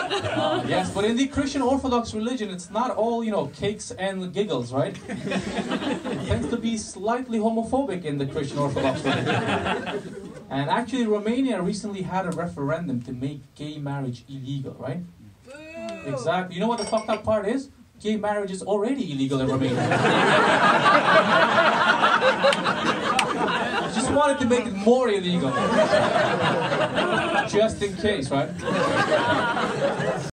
Yes, but in the Christian Orthodox religion, it's not all, you know, cakes and giggles, right? It tends to be slightly homophobic in the Christian Orthodox religion. And actually, Romania recently had a referendum to make gay marriage illegal, right? Exactly. You know what the fucked up part is? Gay marriage is already illegal in Romania. Just wanted to make it more illegal. Just in case, right?